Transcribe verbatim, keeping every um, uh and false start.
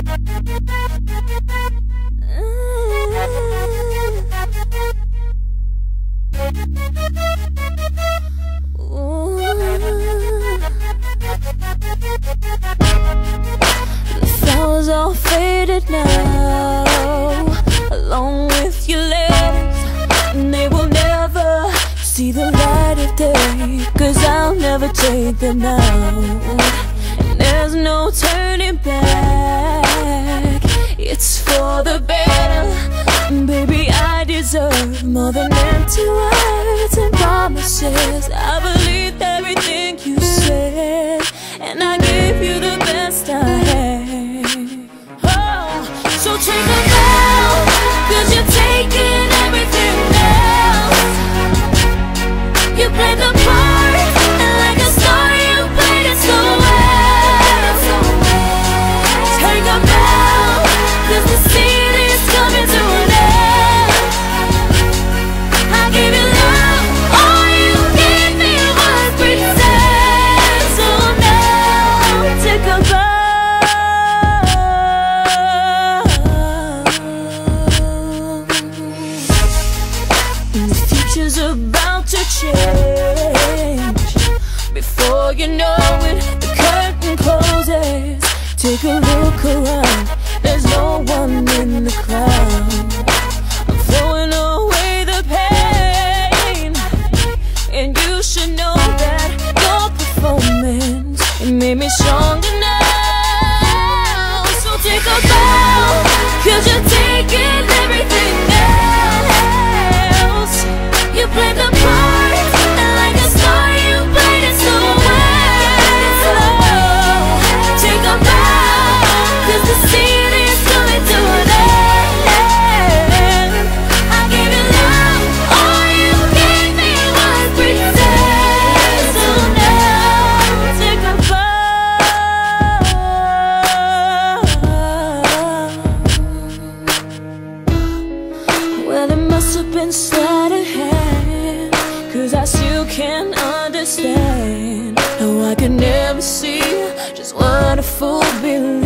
The flowers all faded now, along with your letters, and they will never see the light of day, 'cause I'll never take them now. And there's no turning back, it's for the better. Baby, I deserve more than empty words and promises. I believed everything you said, and I gave you the best I had. Oh, so take a bow, 'cause you're taking everything else. You played the part, and like a star you played it so well. Take a bow, 'cause the scene is coming to an end. I gave you love, all you gave me was pretend. So now take a bow. The future's about to change. Before you know it, the curtain closes. Take a look around, there's no one in the crowd. I'm throwing away the pain, and you should know that your performance, it made me stronger now. So take a bow, 'cause you're taking everything else. You played the part, and like a star you played it so well. Take a bow, 'cause the scene is coming to an end. I gave you love, all you gave me was pretend. So now take a bow. Well, it must have been sleight of hand, 'cause I still can't understand how I could never see just what a fool believes.